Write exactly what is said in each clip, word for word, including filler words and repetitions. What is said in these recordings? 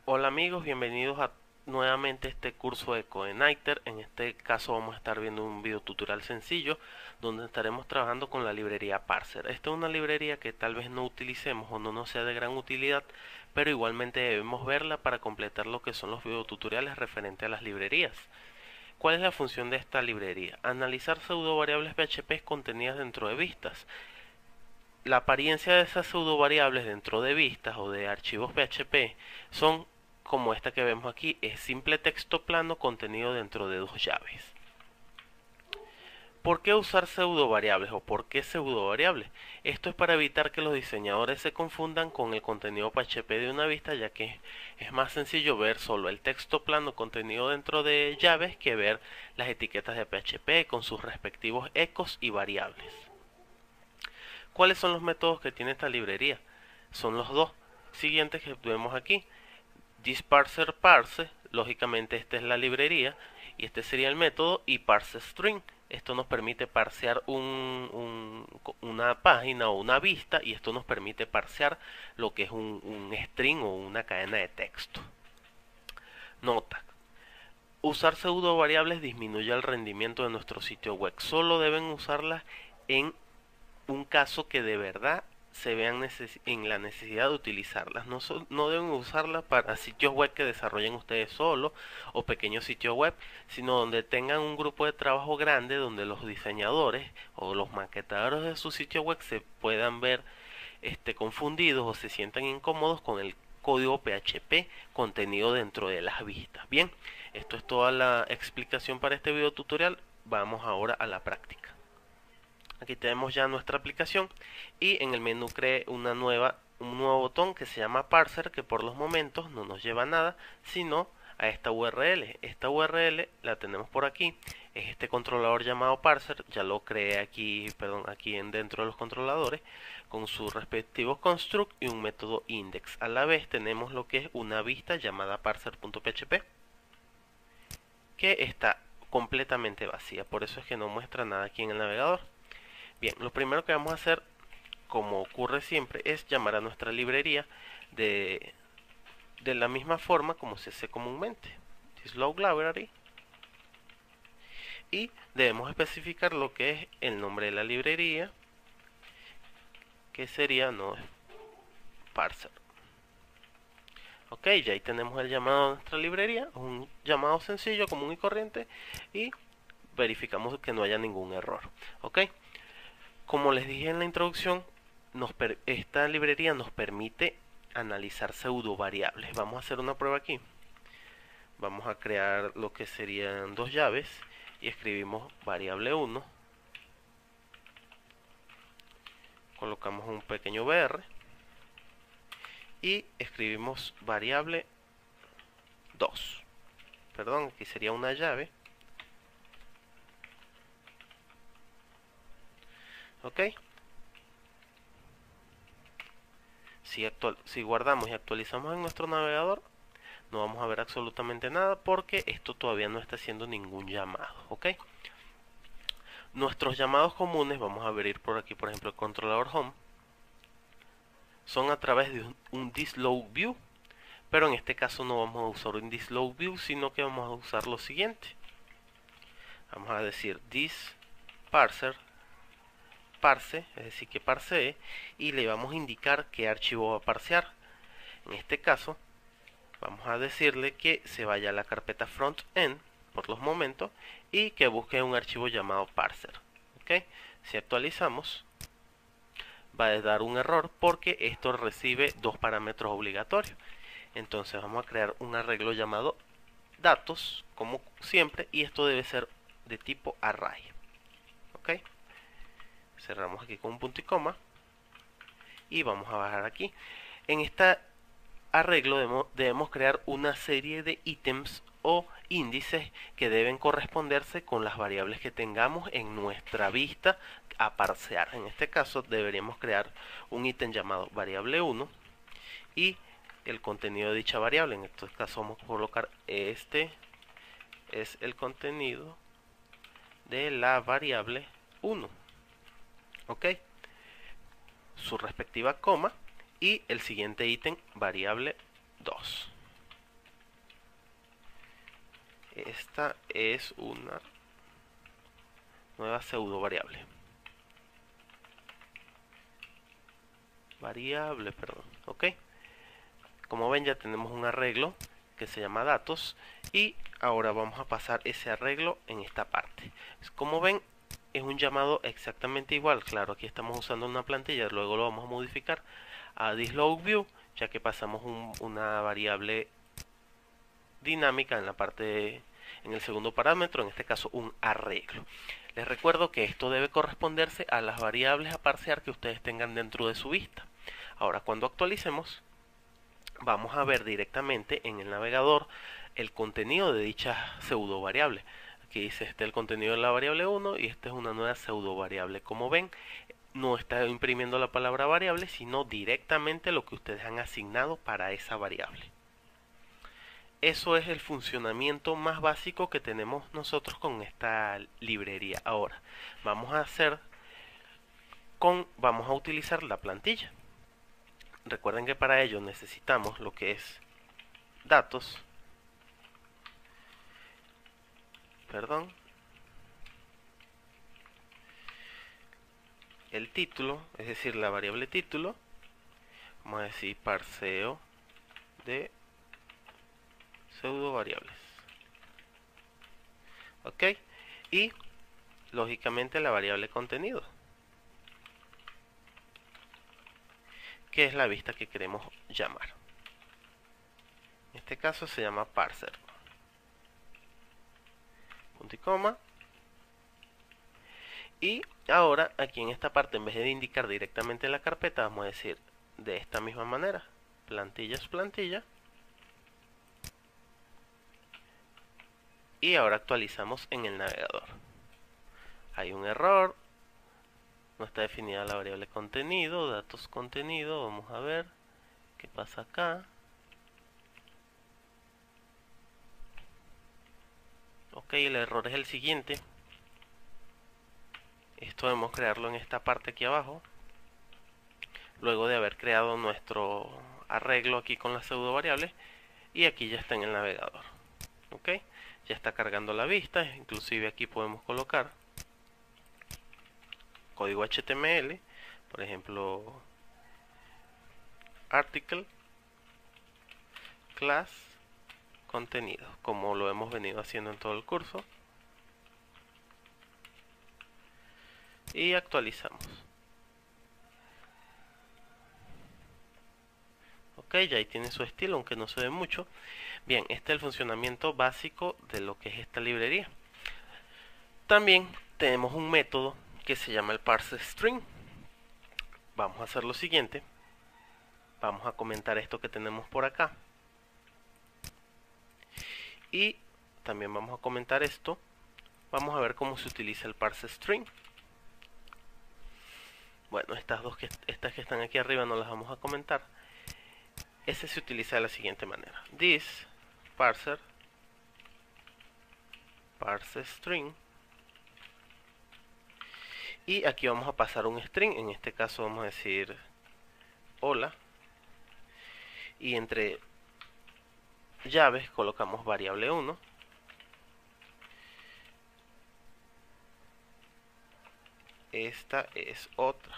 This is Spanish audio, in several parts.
Hola amigos, bienvenidos a nuevamente este curso de CodeNighter. En este caso vamos a estar viendo un video tutorial sencillo donde estaremos trabajando con la librería Parser. Esta es una librería que tal vez no utilicemos o no nos sea de gran utilidad, pero igualmente debemos verla para completar lo que son los videotutoriales referente a las librerías. ¿Cuál es la función de esta librería? Analizar pseudovariables P H P contenidas dentro de vistas. La apariencia de esas pseudovariables dentro de vistas o de archivos P H P son como esta que vemos aquí, es simple texto plano contenido dentro de dos llaves. ¿Por qué usar pseudovariables o por qué pseudovariables? Esto es para evitar que los diseñadores se confundan con el contenido P H P de una vista, ya que es más sencillo ver solo el texto plano contenido dentro de llaves que ver las etiquetas de P H P con sus respectivos ecos y variables. ¿Cuáles son los métodos que tiene esta librería? Son los dos siguientes que vemos aquí. ThisParser parse, lógicamente esta es la librería y este sería el método, y parseString. Esto nos permite parsear un, un, una página o una vista, y esto nos permite parsear lo que es un, un string o una cadena de texto. Nota: usar pseudo variables disminuye el rendimiento de nuestro sitio web. Solo deben usarlas en un caso que de verdad se vean en la necesidad de utilizarlas. No, so no deben usarlas para sitios web que desarrollen ustedes solos o pequeños sitios web, sino donde tengan un grupo de trabajo grande, donde los diseñadores o los maquetadores de su sitio web se puedan ver este, confundidos o se sientan incómodos con el código P H P contenido dentro de las vistas. Bien, esto es toda la explicación para este video tutorial. Vamos ahora a la práctica. Aquí tenemos ya nuestra aplicación y en el menú cree una nueva, un nuevo botón que se llama Parser, que por los momentos no nos lleva a nada, sino a esta U R L. Esta U R L la tenemos por aquí, es este controlador llamado Parser, ya lo creé aquí, perdón, aquí en dentro de los controladores, con sus respectivos construct y un método index. A la vez tenemos lo que es una vista llamada parser.php, que está completamente vacía, por eso es que no muestra nada aquí en el navegador. Bien, lo primero que vamos a hacer, como ocurre siempre, es llamar a nuestra librería de, de la misma forma como se hace comúnmente, thisLog library, y debemos especificar lo que es el nombre de la librería, que sería no parser. Ok, ya ahí tenemos el llamado a nuestra librería, un llamado sencillo, común y corriente, y verificamos que no haya ningún error. Ok. Como les dije en la introducción, nos esta librería nos permite analizar pseudo variables. Vamos a hacer una prueba aquí. Vamos a crear lo que serían dos llaves y escribimos variable uno. Colocamos un pequeño br y escribimos variable dos. Perdón, aquí sería una llave. Ok. Si, actual, si guardamos y actualizamos en nuestro navegador, no vamos a ver absolutamente nada porque esto todavía no está haciendo ningún llamado. Ok. Nuestros llamados comunes, vamos a abrir por aquí, por ejemplo, el controlador home, son a través de un, un thisLog view, pero en este caso no vamos a usar un thisLog view, sino que vamos a usar lo siguiente. Vamos a decir thisParser parse, es decir, que parsee, y le vamos a indicar qué archivo va a parsear. En este caso, vamos a decirle que se vaya a la carpeta frontend por los momentos y que busque un archivo llamado parser. ¿Okay? Si actualizamos, va a dar un error porque esto recibe dos parámetros obligatorios. Entonces vamos a crear un arreglo llamado datos, como siempre, y esto debe ser de tipo array. ¿Okay? Cerramos aquí con un punto y coma y vamos a bajar aquí. En este arreglo debemos, debemos crear una serie de ítems o índices que deben corresponderse con las variables que tengamos en nuestra vista a parsear. En este caso deberíamos crear un ítem llamado variable uno y el contenido de dicha variable. En este caso vamos a colocar este es el contenido de la variable uno. Ok, su respectiva coma y el siguiente ítem variable dos. esta es una nueva pseudo variable. Variable, perdón. Ok. Como ven, ya tenemos un arreglo que se llama datos y ahora vamos a pasar ese arreglo en esta parte. Como ven, es un llamado exactamente igual. Claro, aquí estamos usando una plantilla, luego lo vamos a modificar a thisLoadView, ya que pasamos un, una variable dinámica en la parte de, en el segundo parámetro, en este caso un arreglo. Les recuerdo que esto debe corresponderse a las variables a parsear que ustedes tengan dentro de su vista. Ahora, cuando actualicemos, vamos a ver directamente en el navegador el contenido de dicha pseudo variable. Aquí dice este el contenido de la variable uno y esta es una nueva pseudo variable. Como ven, no está imprimiendo la palabra variable, sino directamente lo que ustedes han asignado para esa variable. Eso es el funcionamiento más básico que tenemos nosotros con esta librería. Ahora, vamos a hacer con, vamos a utilizar la plantilla. Recuerden que para ello necesitamos lo que es datos, perdón, el título, es decir, la variable título, vamos a decir parseo de pseudo variables, ok, y lógicamente la variable contenido, que es la vista que queremos llamar. En este caso se llama parser, punto y coma. Y ahora aquí en esta parte, en vez de indicar directamente la carpeta, vamos a decir de esta misma manera, plantillas plantilla. Y ahora actualizamos en el navegador. Hay un error, no está definida la variable contenido, datos contenido. Vamos a ver qué pasa acá. Ok, el error es el siguiente. Esto debemos crearlo en esta parte aquí abajo, luego de haber creado nuestro arreglo aquí con las pseudo variables, y aquí ya está en el navegador. Ok, ya está cargando la vista. Inclusive aquí podemos colocar código H T M L, por ejemplo article class contenido, como lo hemos venido haciendo en todo el curso, y actualizamos. Ok, ya ahí tiene su estilo, aunque no se ve mucho. Bien, este es el funcionamiento básico de lo que es esta librería. También tenemos un método que se llama el parseString. Vamos a hacer lo siguiente. Vamos a comentar esto que tenemos por acá. Y también vamos a comentar esto. Vamos a ver cómo se utiliza el parseString. Bueno, estas dos que, estas que están aquí arriba no las vamos a comentar. Ese se utiliza de la siguiente manera: this parser parseString, y aquí vamos a pasar un string. En este caso vamos a decir hola, y entre llaves colocamos variable uno, esta es otra,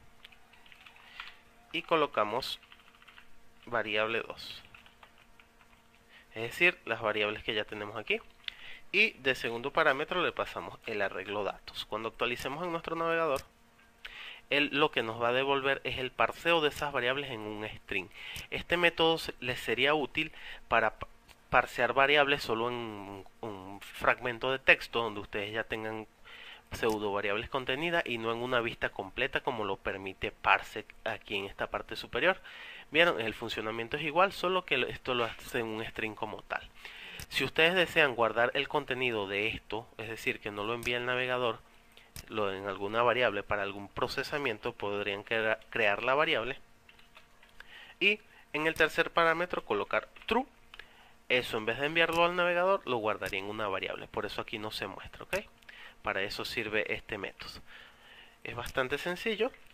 y colocamos variable dos, es decir, las variables que ya tenemos aquí. Y de segundo parámetro le pasamos el arreglo datos. Cuando actualicemos en nuestro navegador, él lo que nos va a devolver es el parseo de esas variables en un string. Este método les sería útil para parsear variables solo en un, un fragmento de texto donde ustedes ya tengan pseudo variables contenidas y no en una vista completa como lo permite parse aquí en esta parte superior. Vieron, el funcionamiento es igual, solo que esto lo hace en un string como tal. Si ustedes desean guardar el contenido de esto, es decir, que no lo envíe el navegador lo en alguna variable para algún procesamiento, podrían crea, crear la variable y en el tercer parámetro colocar true. Eso, en vez de enviarlo al navegador, lo guardaría en una variable. Por eso aquí no se muestra, ¿ok? Para eso sirve este método. Es bastante sencillo.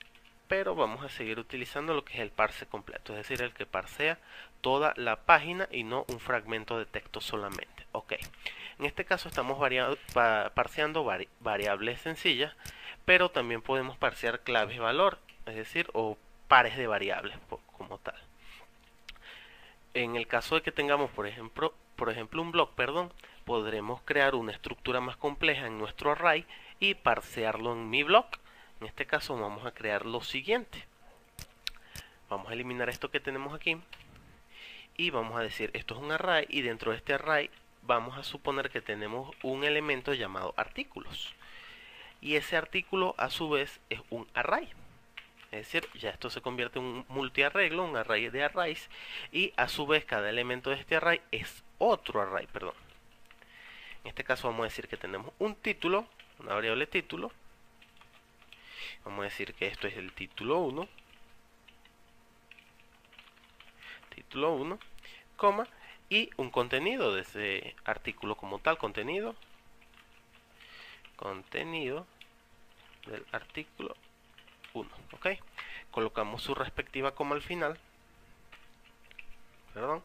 pero vamos a seguir utilizando lo que es el parse completo, es decir, el que parsea toda la página y no un fragmento de texto solamente. Ok, en este caso estamos pa parseando vari variables sencillas, pero también podemos parsear claves valor, es decir, o pares de variables como tal. En el caso de que tengamos, por ejemplo, por ejemplo un block, perdón, podremos crear una estructura más compleja en nuestro array y parsearlo en mi block. En este caso vamos a crear lo siguiente. Vamos a eliminar esto que tenemos aquí y vamos a decir esto es un array, y dentro de este array vamos a suponer que tenemos un elemento llamado artículos, y ese artículo a su vez es un array. Es decir, ya esto se convierte en un multiarreglo, un array de arrays, y a su vez cada elemento de este array es otro array, perdón. En este caso vamos a decir que tenemos un título, una variable título. Vamos a decir que esto es el título uno. Título uno, coma, y un contenido de ese artículo como tal, contenido. Contenido del artículo uno, ok. Colocamos su respectiva coma al final, perdón,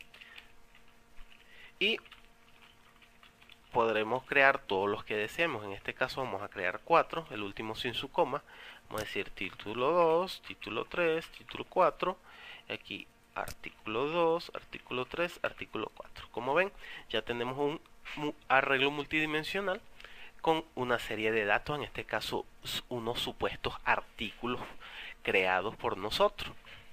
y podremos crear todos los que deseemos. En este caso vamos a crear cuatro, el último sin su coma. Vamos a decir título dos, título tres, título cuatro, aquí artículo dos, artículo tres, artículo cuatro. Como ven, ya tenemos un arreglo multidimensional con una serie de datos, en este caso unos supuestos artículos creados por nosotros.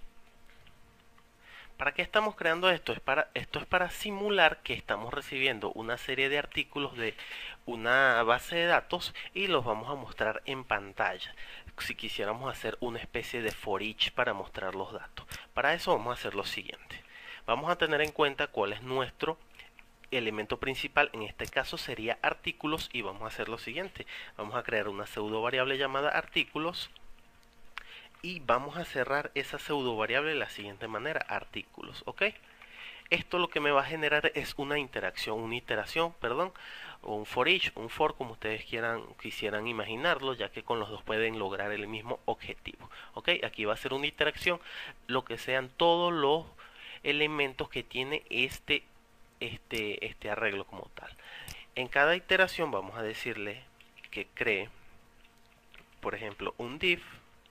¿Para qué estamos creando esto? Es para, esto es para simular que estamos recibiendo una serie de artículos de una base de datos y los vamos a mostrar en pantalla. Si quisiéramos hacer una especie de for each para mostrar los datos. Para eso vamos a hacer lo siguiente. Vamos a tener en cuenta cuál es nuestro elemento principal, en este caso sería artículos, y vamos a hacer lo siguiente. Vamos a crear una pseudo variable llamada artículos y vamos a cerrar esa pseudo variable de la siguiente manera, artículos, ok. Esto lo que me va a generar es una interacción, una iteración, perdón, o un for each, un for, como ustedes quieran, quisieran imaginarlo, ya que con los dos pueden lograr el mismo objetivo, ok. Aquí va a ser una interacción, lo que sean todos los elementos que tiene este Este, este arreglo como tal. En cada iteración vamos a decirle que cree, por ejemplo, un div,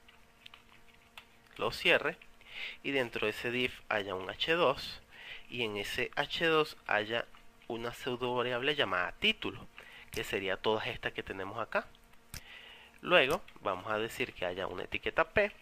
lo cierre, y dentro de ese div haya un hache dos, y en ese hache dos haya una pseudo variable llamada título, que sería todas estas que tenemos acá. Luego vamos a decir que haya una etiqueta p,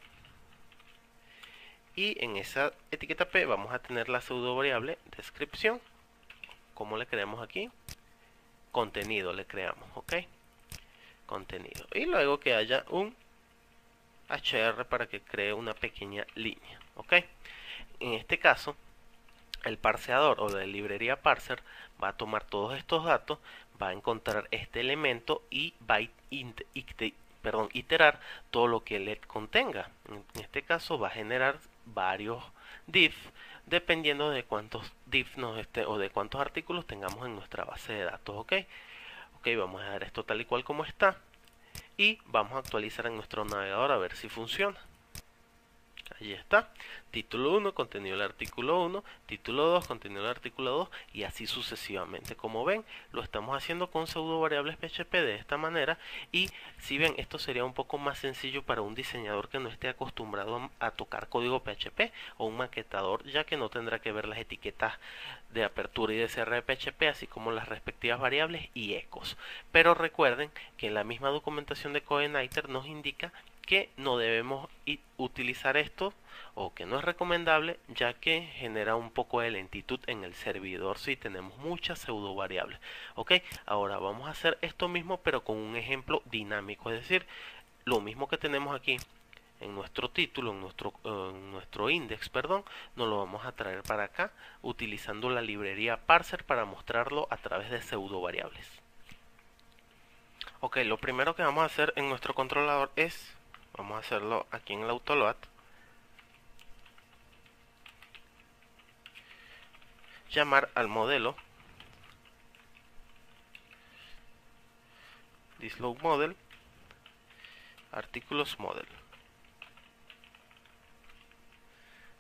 y en esa etiqueta p vamos a tener la pseudo variable descripción. Como le creamos aquí, contenido le creamos, ok, contenido, y luego que haya un hr para que cree una pequeña línea, ok. En este caso el parseador o la librería parser va a tomar todos estos datos, va a encontrar este elemento y va a int, int, perdón, iterar todo lo que le contenga. En este caso va a generar varios div dependiendo de cuántos div nos esté, o de cuántos artículos tengamos en nuestra base de datos, ok. Ok, vamos a dejar esto tal y cual como está y vamos a actualizar en nuestro navegador a ver si funciona. Allí está, título uno, contenido del artículo uno, título dos, contenido del artículo dos, y así sucesivamente. Como ven, lo estamos haciendo con pseudo variables P H P de esta manera, y si ven, esto sería un poco más sencillo para un diseñador que no esté acostumbrado a tocar código P H P, o un maquetador, ya que no tendrá que ver las etiquetas de apertura y de cierre de P H P, así como las respectivas variables y ecos. Pero recuerden que en la misma documentación de CodeIgniter nos indica que no debemos utilizar esto, o que no es recomendable, ya que genera un poco de lentitud en el servidor si tenemos muchas pseudo variables. Ok, ahora vamos a hacer esto mismo pero con un ejemplo dinámico, es decir, lo mismo que tenemos aquí en nuestro título, en nuestro, uh, en nuestro index, perdón, nos lo vamos a traer para acá utilizando la librería parser para mostrarlo a través de pseudo variables. Ok, lo primero que vamos a hacer en nuestro controlador es, vamos a hacerlo aquí en el autoload, llamar al modelo thisLoadModel artículos model.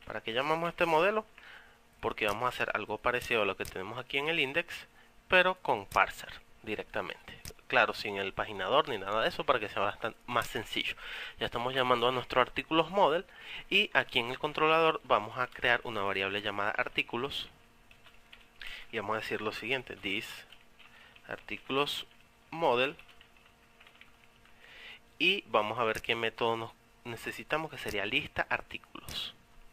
¿Para qué llamamos este modelo? Porque vamos a hacer algo parecido a lo que tenemos aquí en el index, pero con parser directamente. Claro, sin el paginador ni nada de eso, para que sea bastante más sencillo. Ya estamos llamando a nuestro artículos model, y aquí en el controlador vamos a crear una variable llamada artículos, y vamos a decir lo siguiente: this artículos model, y vamos a ver qué método nos necesitamos, que sería lista artículos.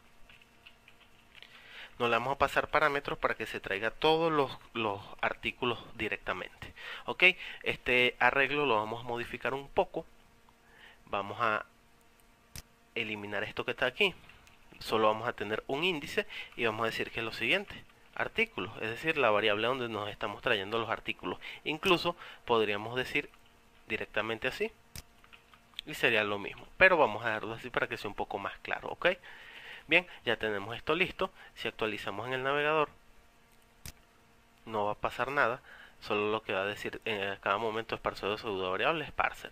No le vamos a pasar parámetros para que se traiga todos los, los artículos directamente. Ok, este arreglo lo vamos a modificar un poco. Vamos a eliminar esto que está aquí. Solo vamos a tener un índice y vamos a decir que es lo siguiente: artículos, es decir, la variable donde nos estamos trayendo los artículos. Incluso podríamos decir directamente así y sería lo mismo, pero vamos a dejarlo así para que sea un poco más claro. Ok, bien, ya tenemos esto listo. Si actualizamos en el navegador, no va a pasar nada, solo lo que va a decir en cada momento es parser de pseudo variables parser.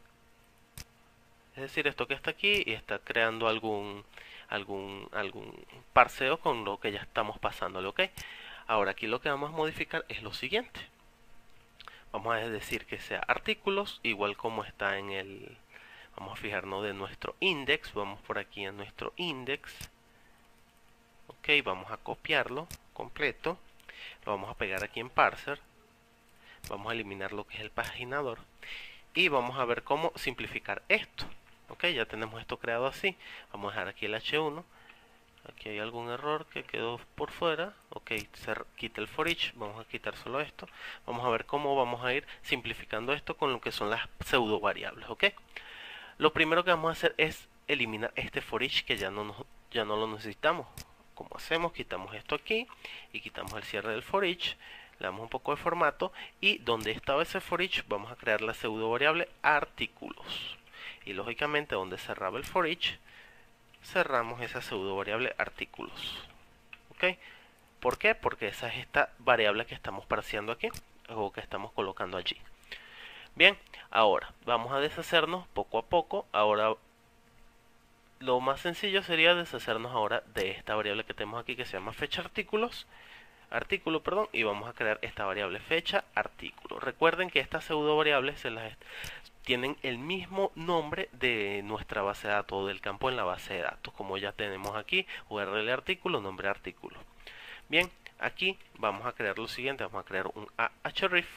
Es decir, esto que está aquí y está creando algún algún algún parseo con lo que ya estamos pasándole. Ok, ahora aquí lo que vamos a modificar es lo siguiente: vamos a decir que sea artículos, igual como está en el... Vamos a fijarnos de nuestro index. Vamos por aquí a nuestro index. Ok, vamos a copiarlo completo. Lo vamos a pegar aquí en parser. Vamos a eliminar lo que es el paginador. Y vamos a ver cómo simplificar esto. Ok, ya tenemos esto creado así. Vamos a dejar aquí el hache uno. Aquí hay algún error que quedó por fuera. Ok, se quita el for each. Vamos a quitar solo esto. Vamos a ver cómo vamos a ir simplificando esto con lo que son las pseudo variables. Ok, lo primero que vamos a hacer es eliminar este for each que ya no, nos, ya no lo necesitamos. Como hacemos, quitamos esto aquí y quitamos el cierre del for each. Le damos un poco de formato, y donde estaba ese for each vamos a crear la pseudo variable artículos. Y lógicamente donde cerraba el for each, cerramos esa pseudo variable artículos. ¿Ok? ¿Por qué? Porque esa es esta variable que estamos parseando aquí, o que estamos colocando allí. Bien, ahora vamos a deshacernos poco a poco. Ahora lo más sencillo sería deshacernos ahora de esta variable que tenemos aquí, que se llama fecha artículos. Artículo, perdón, y vamos a crear esta variable fecha artículo. Recuerden que estas pseudo variables se las tienen el mismo nombre de nuestra base de datos, del campo en la base de datos, como ya tenemos aquí: U R L artículo, nombre artículo. Bien, aquí vamos a crear lo siguiente: vamos a crear un ahref,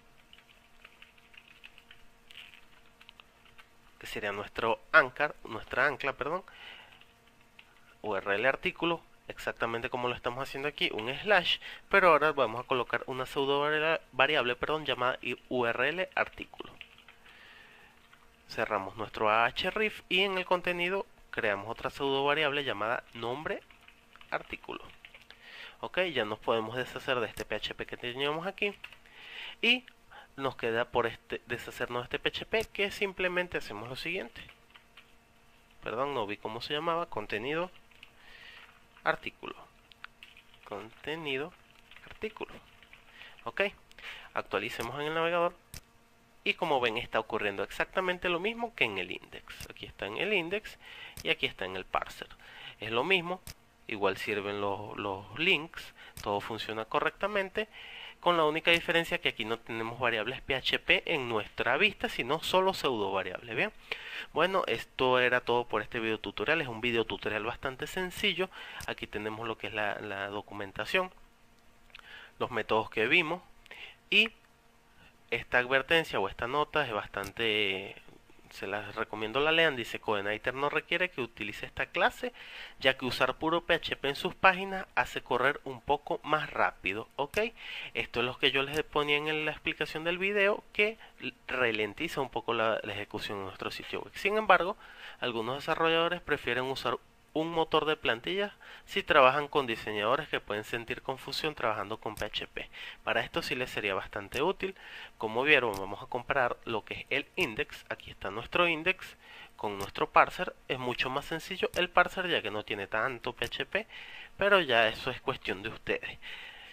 que sería nuestro ancla, nuestra ancla, perdón, U R L artículo, exactamente como lo estamos haciendo aquí, un slash, pero ahora vamos a colocar una pseudo variable, perdón, llamada U R L artículo. Cerramos nuestro ahref y en el contenido creamos otra pseudo variable llamada nombre artículo. Ok, ya nos podemos deshacer de este P H P que teníamos aquí, y nos queda por este, deshacernos de este P H P, que simplemente hacemos lo siguiente. Perdón, no vi cómo se llamaba. Contenido artículo. Contenido artículo. Ok, actualicemos en el navegador y como ven está ocurriendo exactamente lo mismo que en el index. Aquí está en el index y aquí está en el parser. Es lo mismo, igual sirven los, los links, todo funciona correctamente, con la única diferencia que aquí no tenemos variables P H P en nuestra vista, sino solo pseudo variables. Bien, bueno, esto era todo por este video tutorial. Es un video tutorial bastante sencillo. Aquí tenemos lo que es la, la documentación, los métodos que vimos, y esta advertencia o esta nota es bastante... se las recomiendo la lean. Dice: CodeIgniter no requiere que utilice esta clase, ya que usar puro P H P en sus páginas hace correr un poco más rápido. Ok, esto es lo que yo les ponía en la explicación del video, que ralentiza un poco la, la ejecución en nuestro sitio web. Sin embargo, algunos desarrolladores prefieren usar un motor de plantillas si trabajan con diseñadores que pueden sentir confusión trabajando con P H P. Para esto sí les sería bastante útil. Como vieron, vamos a comparar lo que es el index. Aquí está nuestro index con nuestro parser. Es mucho más sencillo el parser, ya que no tiene tanto P H P, pero ya eso es cuestión de ustedes.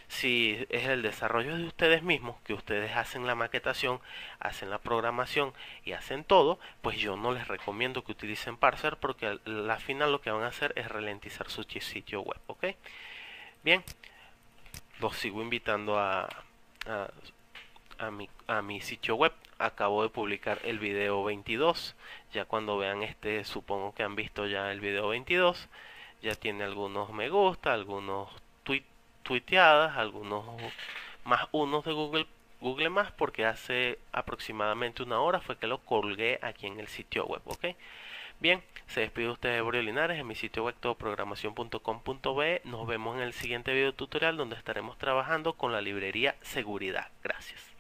Si es el desarrollo de ustedes mismos, que ustedes hacen la maquetación, hacen la programación y hacen todo, pues yo no les recomiendo que utilicen Parser, porque al la final lo que van a hacer es ralentizar su sitio web, ¿ok? Bien, los sigo invitando a, a, a, mi, a mi sitio web. Acabo de publicar el video veintidós. Ya cuando vean este, supongo que han visto ya el video veintidós. Ya tiene algunos me gusta, algunos tweet, tuiteadas, algunos más unos de Google, Google más, porque hace aproximadamente una hora fue que lo colgué aquí en el sitio web, ¿ok? Bien, se despide usted de Borio Linares en mi sitio web todoprogramación punto com punto be. Nos vemos en el siguiente video tutorial donde estaremos trabajando con la librería Seguridad. Gracias.